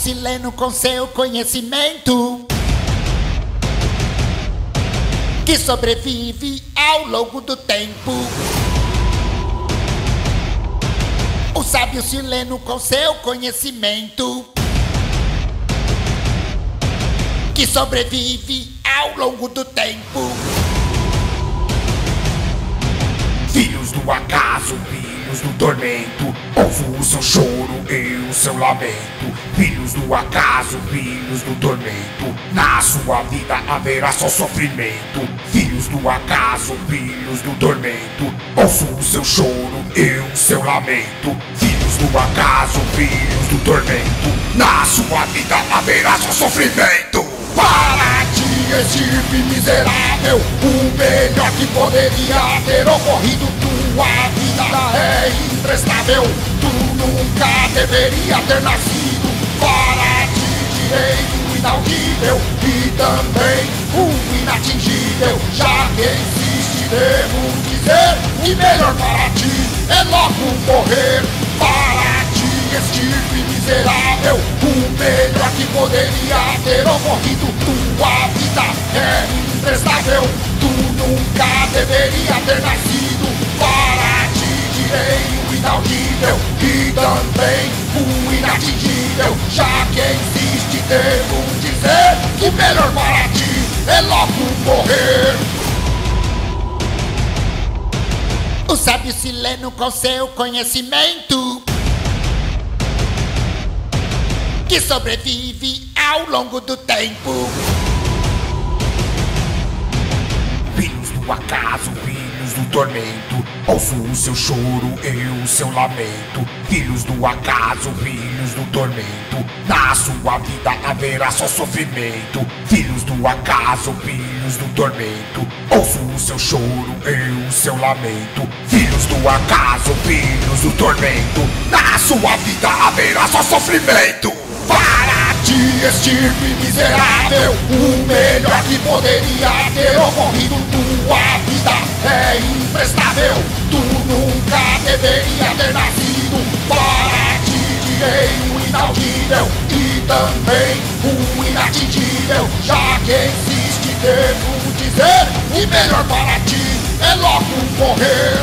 Sileno com seu conhecimento, que sobrevive ao longo do tempo. O sábio Sileno com seu conhecimento, que sobrevive ao longo do tempo. Filhos do acaso, filhos do tormento, ouvo o seu choro e o seu lamento. Filhos do acaso, filhos do tormento, na sua vida haverá só sofrimento. Filhos do acaso, filhos do tormento, ouço o seu choro e o seu lamento. Filhos do acaso, filhos do tormento, na sua vida haverá só sofrimento. Para ti, estirpe miserável, o melhor que poderia ter ocorrido. Tua vida é imprestável, tu nunca deveria ter nascido. Para ti, direito inaudível e também o inatingível. Já que existe, devo dizer que melhor para ti é logo morrer. Para ti, estirpe miserável, o melhor que poderia ter ocorrido. Tua vida é imprestável, tu nunca deveria ter nascido. Para ti, direi o inaudível e também o inatingível. Já que existe, devo dizer que melhor para ti é logo morrer. O sábio Sileno com seu conhecimento, que sobrevive ao longo do tempo. Filhos do acaso, filhos do tormento, ouço o seu choro e o seu lamento. Filhos do acaso, filhos do tormento, na sua vida haverá só sofrimento. Filhos do acaso, filhos do tormento, ouço o seu choro e o seu lamento. Filhos do acaso, filhos do tormento, na sua vida haverá só sofrimento. Para ti, estirpe miserável, o melhor que poderia ter ocorrido. Tua vida é imprestável, tu nunca deveria ter nascido. Para ti, direi o inaudível e também o inatingível. Já que existe, devo dizer que melhor para ti é logo morrer.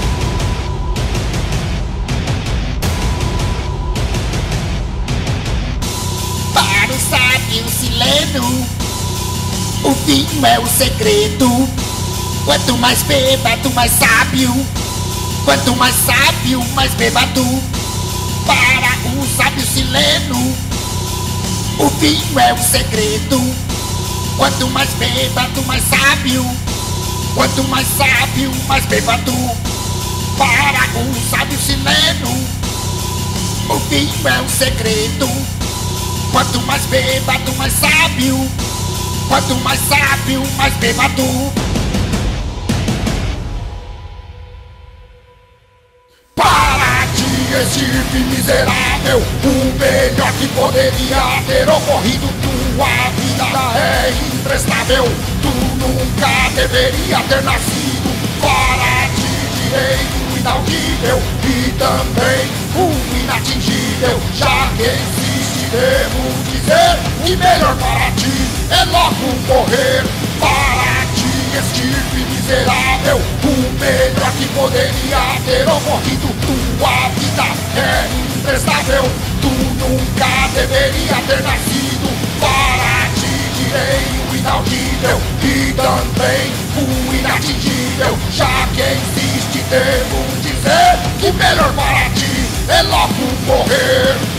Para o sábio Sileno, o vinho é o segredo. Quanto mais bêbado, mais sábio. Quanto mais sábio, mais bêbado. Para o sábio Sileno, o vinho é o segredo. Quanto mais bêbado, mais sábio. Quanto mais sábio, mais bêbado. Para o sábio Sileno, o vinho é o segredo. Quanto mais bêbado, mais sábio. Quanto mais sábio, mais bêbado. Para ti, estirpe miserável, o melhor que poderia ter ocorrido. Tua vida é imprestável, tu nunca deveria ter nascido. Para ti, direi o inaudível e também o inatingível. Já que existe, devo dizer que melhor para ti é logo morrer. Para ti, estirpe miserável, o melhor que poderia ter ocorrido. Tua vida é imprestável, tu nunca deveria ter nascido. Para ti, direi o inaudível e também o inatingível. Já que existe, devo dizer que melhor para ti é logo morrer.